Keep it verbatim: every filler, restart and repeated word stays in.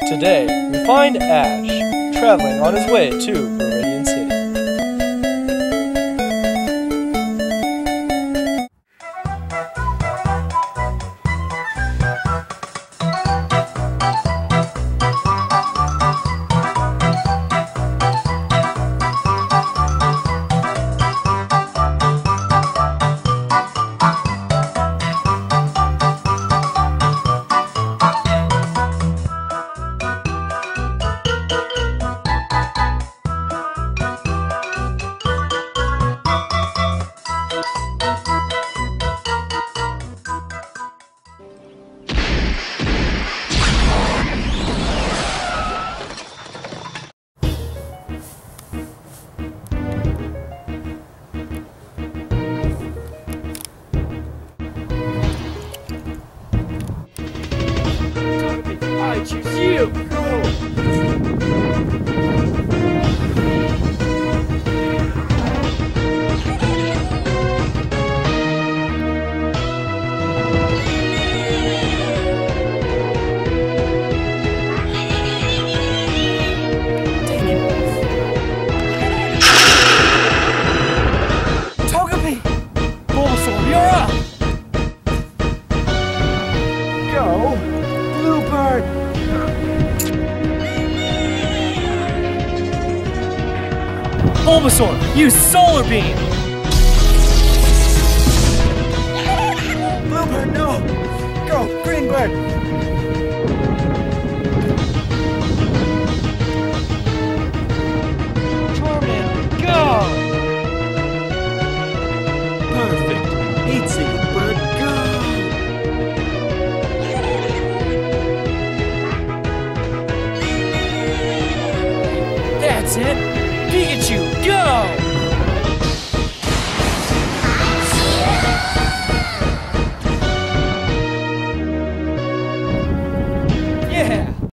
Today, we find Ash traveling on his way to Viridian City. I choose you! Togepi! Bulbasaur, you're up! Go! Bluebird! Bulbasaur, use Solar Beam! Bluebird, no! Go, Greenbird! Charmander, go! Perfect! Heat-seeking bird, go! That's it!